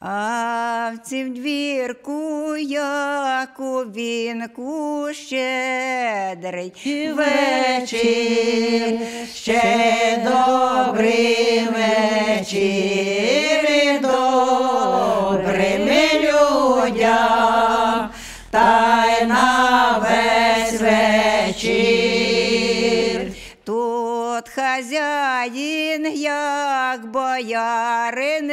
А в цім двірку, як у вінку, щедрий вечір, ще добрий вечір, і добрими людям, та й на весь вечір. Тут хазяїн, як боярин,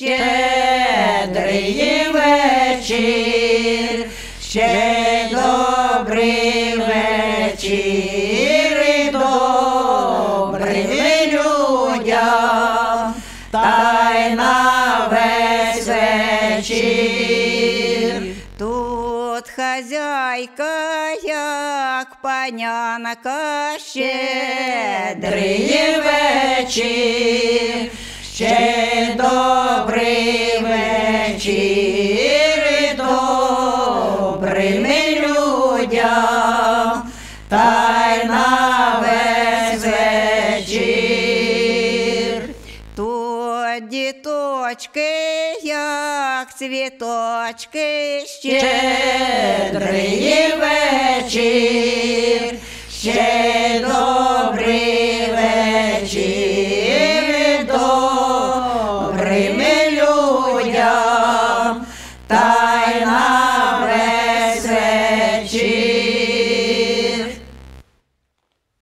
щедрий вечір, ще добрий вечір, і добрими людям, та й на весь вечір. Тут хазяйка, як панянка, щедрий вечір, ще добрий вечір, і добрими людям, та й на весь вечір. Тут діточки, як цвіточки, щедрий вечір, ще добрий вечір, і добрими